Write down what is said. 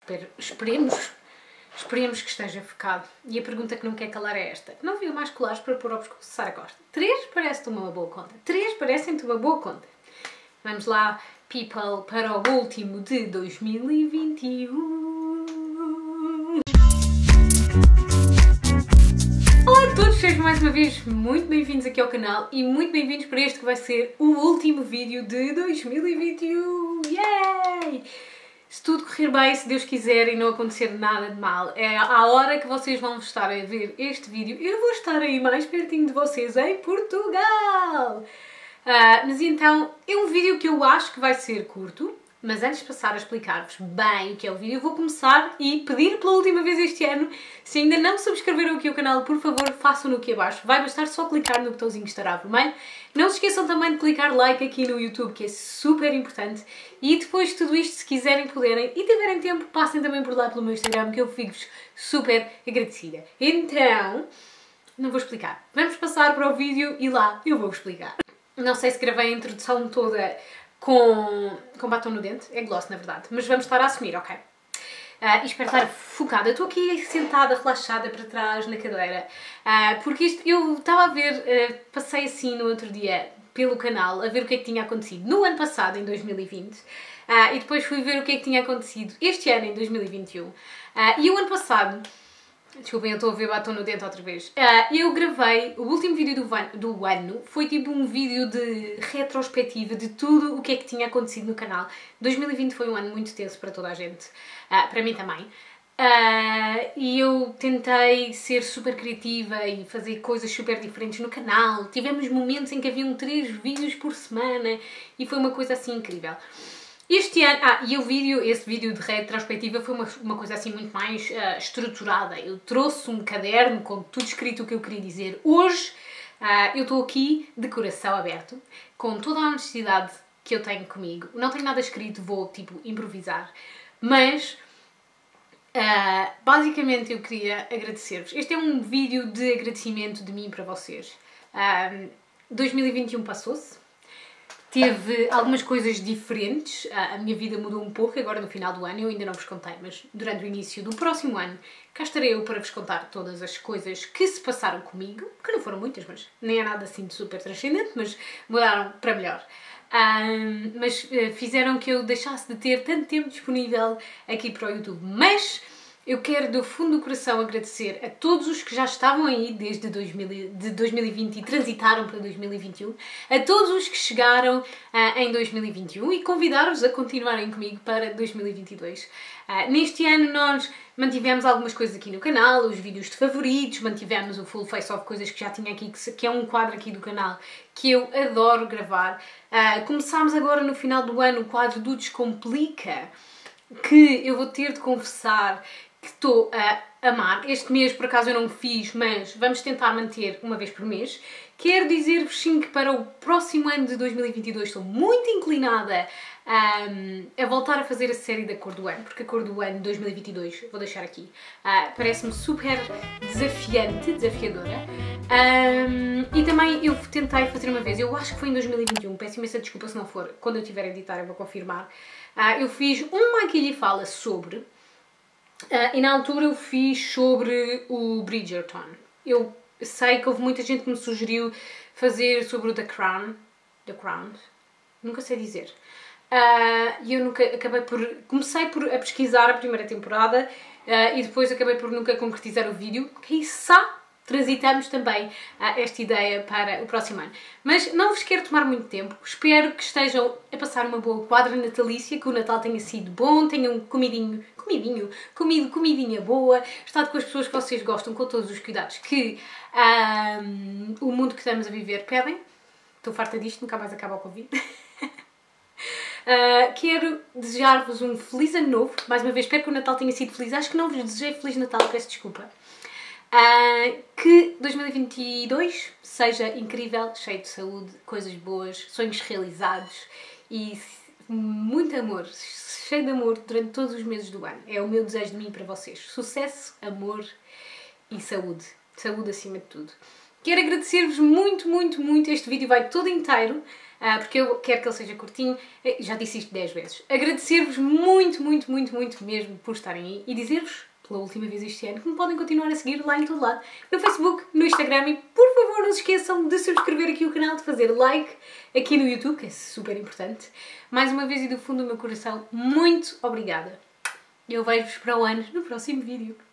Esperemos que esteja focado. E a pergunta que não quer calar é esta. Não viu mais colares para pôr ao pescoço de Sara Costa? 3 parece-te uma boa conta. 3 parecem-te uma boa conta. Vamos lá, people, para o último de 2021. Olá a todos, sejam mais uma vez muito bem-vindos aqui ao canal e muito bem-vindos para este que vai ser o último vídeo de 2021. Yay! Se tudo correr bem, se Deus quiser e não acontecer nada de mal, é à hora que vocês vão estar a ver este vídeo, eu vou estar aí mais pertinho de vocês em Portugal! Mas então, é um vídeo que eu acho que vai ser curto, mas antes de passar a explicar-vos bem o que é o vídeo, eu vou começar e pedir pela última vez este ano, se ainda não subscreveram aqui o canal, por favor, façam-no aqui abaixo. Vai bastar só clicar no botãozinho que estará vermelho. Não se esqueçam também de clicar like aqui no YouTube, que é super importante. E depois de tudo isto, se quiserem, puderem e tiverem tempo, passem também por lá pelo meu Instagram, que eu fico-vos super agradecida. Então, não vou explicar. Vamos passar para o vídeo e lá eu vou explicar. Não sei se gravei a introdução toda com batom no dente, é gloss na verdade, mas vamos estar a assumir, ok? E espero estar focada. Eu estou aqui sentada, relaxada para trás na cadeira, porque isto, eu estava a ver, passei assim no outro dia pelo canal, a ver o que é que tinha acontecido no ano passado, em 2020, e depois fui ver o que é que tinha acontecido este ano, em 2021. E o ano passado, desculpem, eu estou a ver batom no dente outra vez. Eu gravei o último vídeo do ano, foi tipo um vídeo de retrospectiva de tudo o que é que tinha acontecido no canal. 2020 foi um ano muito tenso para toda a gente, para mim também. E eu tentei ser super criativa e fazer coisas super diferentes no canal. Tivemos momentos em que haviam 3 vídeos por semana e foi uma coisa assim incrível. Este ano, e esse vídeo de retrospectiva foi uma coisa assim muito mais estruturada. Eu trouxe um caderno com tudo escrito o que eu queria dizer. Hoje eu estou aqui de coração aberto, com toda a honestidade que eu tenho comigo. Não tenho nada escrito, vou tipo improvisar. Mas basicamente eu queria agradecer-vos. Este é um vídeo de agradecimento de mim para vocês. 2021 passou-se. Teve algumas coisas diferentes, a minha vida mudou um pouco agora no final do ano, eu ainda não vos contei, mas durante o início do próximo ano cá estarei eu para vos contar todas as coisas que se passaram comigo, que não foram muitas, mas nem é nada assim de super transcendente, mas mudaram para melhor. Mas fizeram que eu deixasse de ter tanto tempo disponível aqui para o YouTube, mas eu quero do fundo do coração agradecer a todos os que já estavam aí desde 2020 e transitaram para 2021, a todos os que chegaram em 2021 e convidar-vos a continuarem comigo para 2022. Neste ano nós mantivemos algumas coisas aqui no canal, os vídeos de favoritos, mantivemos o Full Face Off, coisas que já tinha aqui, que é um quadro aqui do canal que eu adoro gravar. Começámos agora no final do ano o quadro do Descomplica, que eu vou ter de confessar que estou a amar. Este mês, por acaso, eu não fiz, mas vamos tentar manter uma vez por mês. Quero dizer-vos, sim, que para o próximo ano de 2022 estou muito inclinada a voltar a fazer a série da Cor do Ano, porque a Cor do Ano 2022, vou deixar aqui, parece-me super desafiadora. E também eu tentei fazer uma vez, eu acho que foi em 2021, peço imensa desculpa se não for, quando eu estiver a editar eu vou confirmar. Eu fiz uma Aqui Lhe Fala sobre... e na altura eu fiz sobre o Bridgerton. Eu sei que houve muita gente que me sugeriu fazer sobre o The Crown. Nunca sei dizer. E eu nunca acabei por... Comecei a pesquisar a primeira temporada e depois acabei por nunca concretizar o vídeo. Quiçá transitamos também esta ideia para o próximo ano. Mas não vos quero tomar muito tempo. Espero que estejam a passar uma boa quadra natalícia, que o Natal tenha sido bom, tenham comido comidinha boa, estado com as pessoas que vocês gostam, com todos os cuidados que o mundo que estamos a viver pedem. Estou farta disto, nunca mais acaba o Covid. Quero desejar-vos um feliz ano novo. Mais uma vez, espero que o Natal tenha sido feliz. Acho que não vos desejei Feliz Natal, peço desculpa. Que 2022 seja incrível, cheio de saúde, coisas boas, sonhos realizados e muito amor, cheio de amor durante todos os meses do ano. É o meu desejo de mim para vocês. Sucesso, amor e saúde. Saúde acima de tudo. Quero agradecer-vos muito, muito, muito. Este vídeo vai todo inteiro, porque eu quero que ele seja curtinho. Já disse isto 10 vezes. Agradecer-vos muito, muito, muito, muito mesmo por estarem aí e dizer-vos, pela última vez este ano, que me podem continuar a seguir lá em todo lado. No Facebook, no Instagram e, por favor, não se esqueçam de subscrever aqui o canal, de fazer like aqui no YouTube, que é super importante. Mais uma vez e do fundo do meu coração, muito obrigada. Eu vejo-vos para o ano no próximo vídeo.